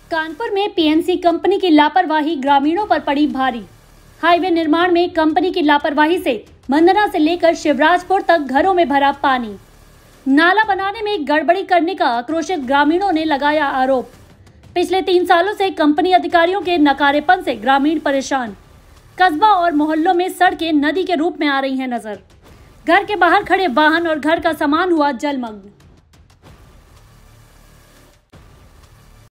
कानपुर में PNC company की लापरवाही ग्रामीणों पर पड़ी भारी। हाईवे निर्माण में कंपनी की लापरवाही से मंदना से लेकर शिवराजपुर तक घरों में भरा पानी। नाला बनाने में गड़बड़ी करने का आक्रोशित ग्रामीणों ने लगाया आरोप। पिछले 3 सालों से कंपनी अधिकारियों के नकारेपन से ग्रामीण परेशान। कस्बा और मोहल्लों में सड़कें नदी के रूप में आ रही हैं नजर। घर के बाहर खड़े वाहन और घर का सामान हुआ जलमग्न।